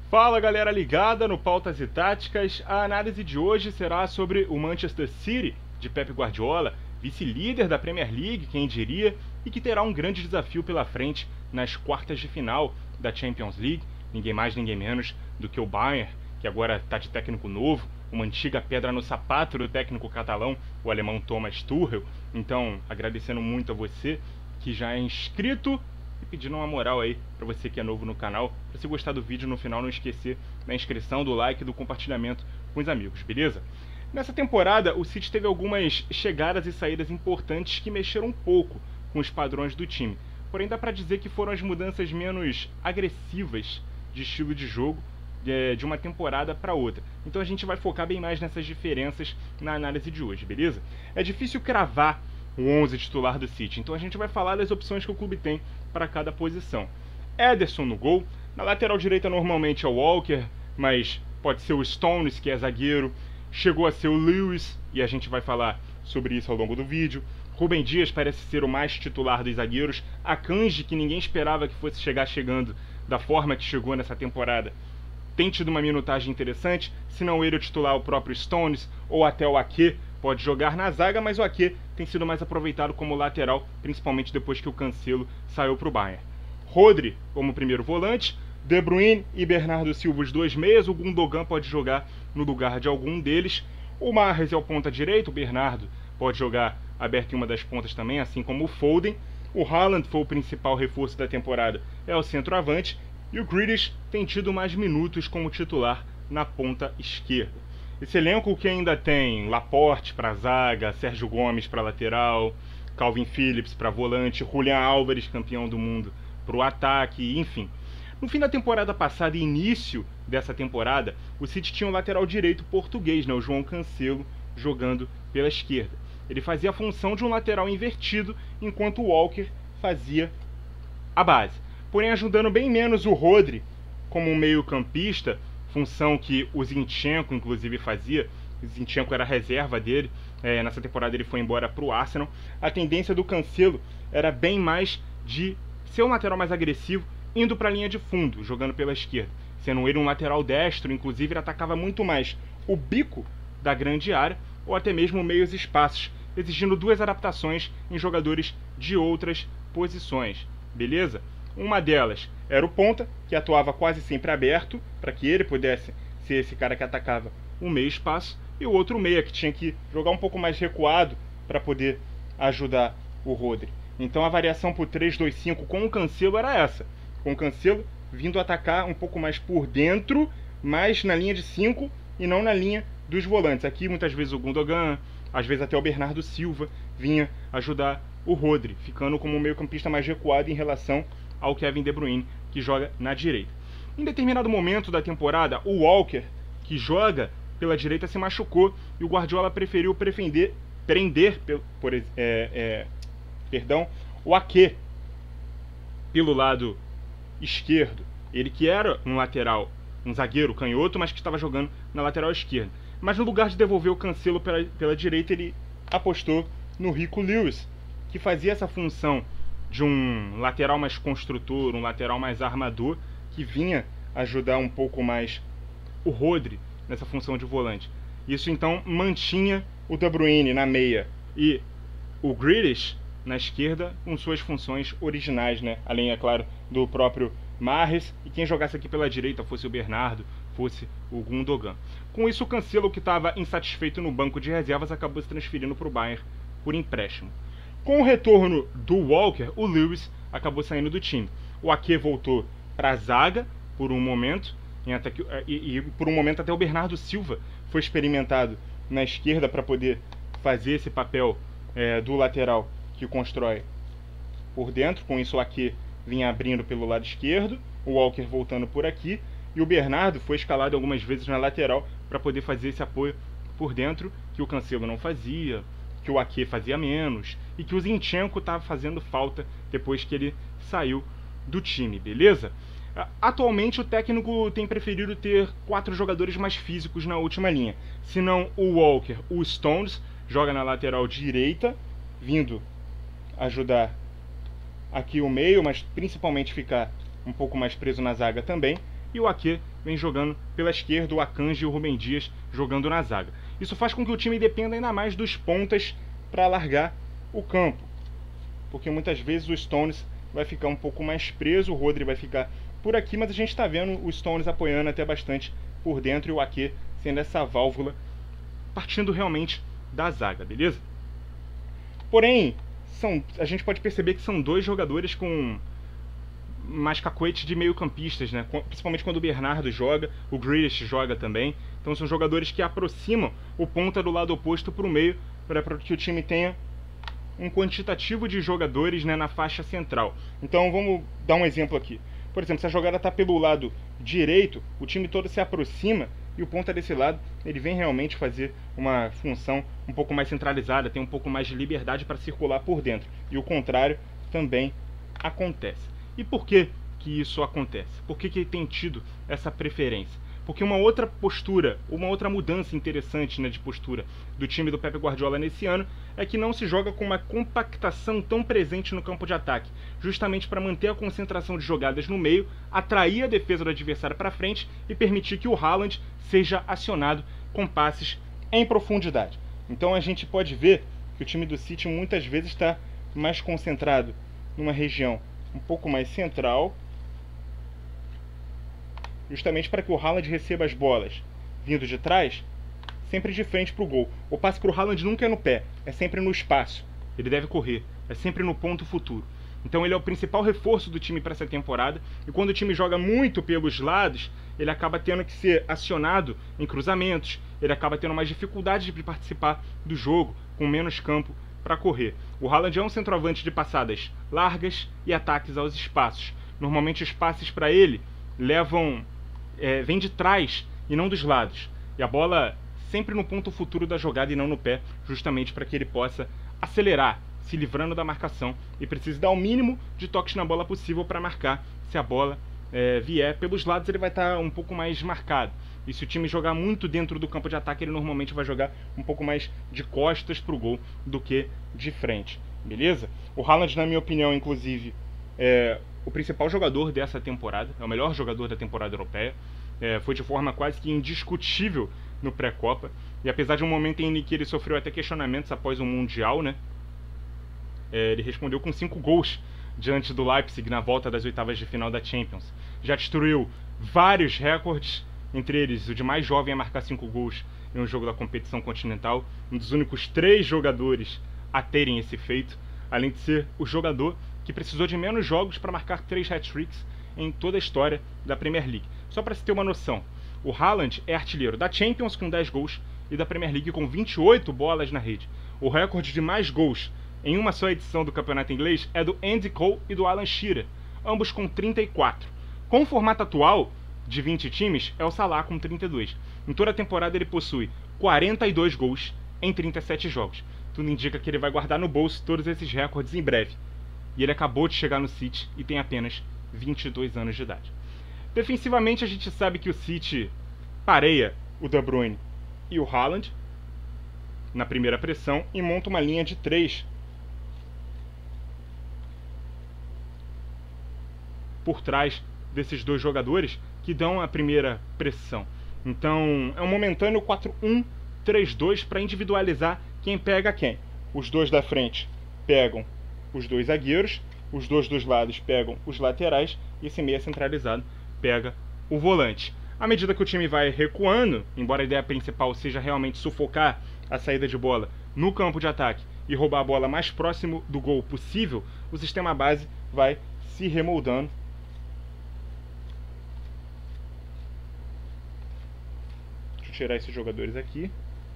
Fala galera ligada no Pautas e Táticas, a análise de hoje será sobre o Manchester City de Pep Guardiola, vice-líder da Premier League, quem diria, e que terá um grande desafio pela frente nas quartas de final da Champions League, ninguém mais, ninguém menos do que o Bayern, que agora está de técnico novo, uma antiga pedra no sapato do técnico catalão, o alemão Thomas Tuchel. Então, agradecendo muito a você que já é inscrito e pedindo uma moral aí para você que é novo no canal. Se você gostar do vídeo, no final não esquecer da inscrição, do like e do compartilhamento com os amigos, beleza? Nessa temporada, o City teve algumas chegadas e saídas importantes que mexeram um pouco com os padrões do time. Porém, dá para dizer que foram as mudanças menos agressivas de estilo de jogo de uma temporada para outra. Então a gente vai focar bem mais nessas diferenças na análise de hoje, beleza? É difícil cravar o 11 titular do City, então a gente vai falar das opções que o clube tem para cada posição. Ederson no gol, na lateral direita normalmente é o Walker, mas pode ser o Stones, que é zagueiro, chegou a ser o Lewis, e a gente vai falar sobre isso ao longo do vídeo. Rúben Dias parece ser o mais titular dos zagueiros, Akanji, que ninguém esperava que fosse chegando da forma que chegou nessa temporada, tem tido uma minutagem interessante, se não ele o titular o próprio Stones, ou até o Ake, pode jogar na zaga, mas o Ake tem sido mais aproveitado como lateral, principalmente depois que o Cancelo saiu para o Bayern. Rodri como primeiro volante, De Bruyne e Bernardo Silva os dois meias, o Gundogan pode jogar no lugar de algum deles, o Mahrez é o ponta direito, o Bernardo pode jogar aberto em uma das pontas também, assim como o Foden, o Haaland foi o principal reforço da temporada, é o centroavante, e o Grealish tem tido mais minutos como titular na ponta esquerda. Esse elenco que ainda tem Laporte para zaga, Sérgio Gomes para lateral, Calvin Phillips para volante, Julián Álvares, campeão do mundo, para o ataque, enfim. No fim da temporada passada e início dessa temporada, o City tinha um lateral direito português, o João Cancelo, jogando pela esquerda. Ele fazia a função de um lateral invertido, enquanto o Walker fazia a base. Porém, ajudando bem menos o Rodri como um meio-campista, função que o Zinchenko inclusive fazia. O Zinchenko era a reserva dele, nessa temporada ele foi embora para o Arsenal. A tendência do Cancelo era bem mais de ser um lateral mais agressivo, indo para a linha de fundo, jogando pela esquerda. Sendo ele um lateral destro, inclusive ele atacava muito mais o bico da grande área, ou até mesmo meios espaços, exigindo duas adaptações em jogadores de outras posições, beleza? Uma delas era o ponta, que atuava quase sempre aberto, para que ele pudesse ser esse cara que atacava o meio espaço, e o outro meia, que tinha que jogar um pouco mais recuado para poder ajudar o Rodri. Então a variação para o 3-2-5 com o Cancelo era essa, com o Cancelo vindo atacar um pouco mais por dentro, mais na linha de 5 e não na linha dos volantes. Aqui muitas vezes o Gundogan, às vezes até o Bernardo Silva vinha ajudar o Rodri, ficando como um meio-campista mais recuado em relação ao Kevin De Bruyne, que joga na direita. Em determinado momento da temporada, o Walker, que joga pela direita, se machucou e o Guardiola preferiu prender o Ake pelo lado esquerdo. Ele que era um lateral, um zagueiro canhoto, mas que estava jogando na lateral esquerda. Mas no lugar de devolver o Cancelo pela direita, ele apostou no Rico Lewis, que fazia essa função de um lateral mais construtor, um lateral mais armador, que vinha ajudar um pouco mais o Rodri nessa função de volante. Isso então mantinha o De Bruyne na meia e o Grealish na esquerda com suas funções originais, além, é claro, do próprio Mahrez, e quem jogasse aqui pela direita fosse o Bernardo, fosse o Gundogan. Com isso, o Cancelo, que estava insatisfeito no banco de reservas, acabou se transferindo para o Bayern por empréstimo. Com o retorno do Walker, o Lewis acabou saindo do time. O Ake voltou para a zaga por um momento, e por um momento até o Bernardo Silva foi experimentado na esquerda para poder fazer esse papel do lateral que constrói por dentro. Com isso o Ake vinha abrindo pelo lado esquerdo, o Walker voltando por aqui, e o Bernardo foi escalado algumas vezes na lateral para poder fazer esse apoio por dentro, que o Cancelo não fazia, que o Ake fazia menos, e que o Zinchenko estava fazendo falta depois que ele saiu do time, beleza? Atualmente o técnico tem preferido ter 4 jogadores mais físicos na última linha. Se não o Walker, o Stones joga na lateral direita, vindo ajudar aqui o meio, mas principalmente ficar um pouco mais preso na zaga também. e o Ake vem jogando pela esquerda, o Akanji e o Rubem Dias jogando na zaga. Isso faz com que o time dependa ainda mais dos pontas para alargar o campo, porque muitas vezes o Stones vai ficar um pouco mais preso, o Rodri vai ficar por aqui, mas a gente está vendo o Stones apoiando até bastante por dentro e o Ake sendo essa válvula partindo realmente da zaga, beleza? Porém, a gente pode perceber que são dois jogadores com mais cacoete de meio campistas, né? Principalmente quando o Bernardo joga, o Grealish joga também. Então são jogadores que aproximam o ponta do lado oposto para o meio, para que o time tenha um quantitativo de jogadores, né, na faixa central. Então vamos dar um exemplo aqui. Por exemplo, se a jogada está pelo lado direito, o time todo se aproxima e o ponta desse lado ele vem realmente fazer uma função um pouco mais centralizada, tem um pouco mais de liberdade para circular por dentro. E o contrário também acontece. E por que isso acontece? Por que tem tido essa preferência? Porque uma outra postura, uma outra mudança interessante, né, de postura do time do Pep Guardiola nesse ano é que não se joga com uma compactação tão presente no campo de ataque, justamente para manter a concentração de jogadas no meio, atrair a defesa do adversário para frente e permitir que o Haaland seja acionado com passes em profundidade. Então a gente pode ver que o time do City muitas vezes está mais concentrado numa região um pouco mais central, justamente para que o Haaland receba as bolas vindo de trás, sempre de frente para o gol. O passe para o Haaland nunca é no pé, é sempre no espaço. Ele deve correr, é sempre no ponto futuro. Então ele é o principal reforço do time para essa temporada, e quando o time joga muito pelos lados, ele acaba tendo que ser acionado em cruzamentos, ele acaba tendo mais dificuldade de participar do jogo, com menos campo para correr. O Haaland é um centroavante de passadas largas e ataques aos espaços. Normalmente os passes para ele vem de trás e não dos lados. E a bola sempre no ponto futuro da jogada e não no pé, justamente para que ele possa acelerar, se livrando da marcação, e precise dar o mínimo de toques na bola possível para marcar. Se a bola vier pelos lados, ele vai estar um pouco mais marcado. E se o time jogar muito dentro do campo de ataque, ele normalmente vai jogar um pouco mais de costas para o gol do que de frente. Beleza? O Haaland, na minha opinião, inclusive, é o principal jogador dessa temporada, é o melhor jogador da temporada europeia. Foi de forma quase que indiscutível no pré-copa. E apesar de um momento em que ele sofreu até questionamentos após o Mundial, né? Ele respondeu com 5 gols diante do Leipzig na volta das oitavas de final da Champions. Já destruiu vários recordes, entre eles o de mais jovem a marcar 5 gols em um jogo da competição continental, um dos únicos 3 jogadores a terem esse feito, além de ser o jogador que precisou de menos jogos para marcar 3 hat-tricks em toda a história da Premier League. Só para se ter uma noção, o Haaland é artilheiro da Champions com 10 gols e da Premier League com 28 bolas na rede. O recorde de mais gols em uma só edição do campeonato inglês é do Andy Cole e do Alan Shearer, ambos com 34. Com o formato atual, de 20 times, é o Salah com 32. Em toda a temporada ele possui 42 gols em 37 jogos. Tudo indica que ele vai guardar no bolso todos esses recordes em breve. E ele acabou de chegar no City e tem apenas 22 anos de idade. Defensivamente, a gente sabe que o City pareia o De Bruyne e o Haaland na primeira pressão e monta uma linha de 3 por trás desses dois jogadores que dão a primeira pressão. Então é um momentâneo 4-1-3-2 para individualizar quem pega quem. Os dois da frente pegam os dois zagueiros, os dois dos lados pegam os laterais e esse meia centralizado pega o volante. À medida que o time vai recuando, embora a ideia principal seja realmente sufocar a saída de bola no campo de ataque e roubar a bola mais próximo do gol possível, o sistema base vai se remoldando. Deixa eu tirar esses jogadores aqui.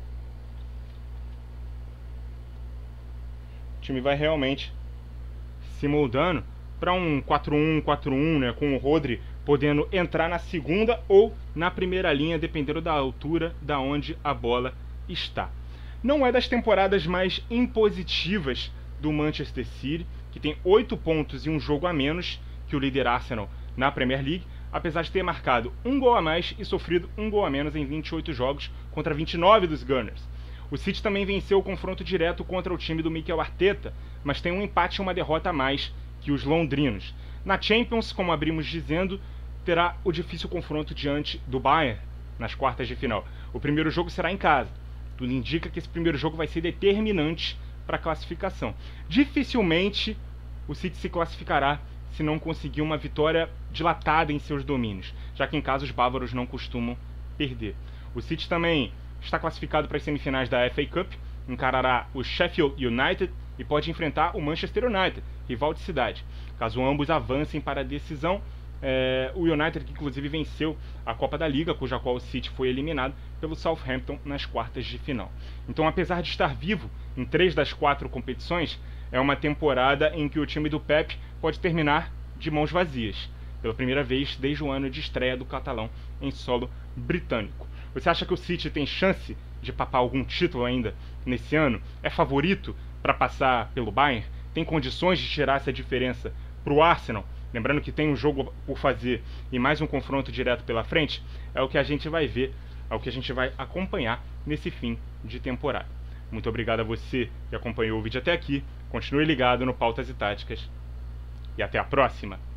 O time vai realmente se moldando para um 4-1-4-1, né, com o Rodri podendo entrar na segunda ou na primeira linha, dependendo da altura da onde a bola está. Não é das temporadas mais impositivas do Manchester City, que tem 8 pontos e um jogo a menos que o líder Arsenal na Premier League, apesar de ter marcado um gol a mais e sofrido um gol a menos em 28 jogos contra 29 dos Gunners. O City também venceu o confronto direto contra o time do Mikel Arteta, mas tem um empate e uma derrota a mais que os londrinos. Na Champions, como abrimos dizendo, terá o difícil confronto diante do Bayern nas quartas de final. O primeiro jogo será em casa. Tudo indica que esse primeiro jogo vai ser determinante para a classificação. Dificilmente o City se classificará se não conseguir uma vitória dilatada em seus domínios, já que em casa os bávaros não costumam perder. O City também está classificado para as semifinais da FA Cup, encarará o Sheffield United e pode enfrentar o Manchester United, rival de cidade. Caso ambos avancem para a decisão, o United, que inclusive venceu a Copa da Liga, cuja qual o City foi eliminado pelo Southampton nas quartas de final. Então, apesar de estar vivo em 3 das 4 competições, é uma temporada em que o time do Pep pode terminar de mãos vazias, pela primeira vez desde o ano de estreia do catalão em solo britânico. Você acha que o City tem chance de papar algum título ainda nesse ano? É favorito para passar pelo Bayern? Tem condições de tirar essa diferença para o Arsenal? Lembrando que tem um jogo por fazer e mais um confronto direto pela frente. É o que a gente vai ver, é o que a gente vai acompanhar nesse fim de temporada. Muito obrigado a você que acompanhou o vídeo até aqui. Continue ligado no Pautas e Táticas. E até a próxima!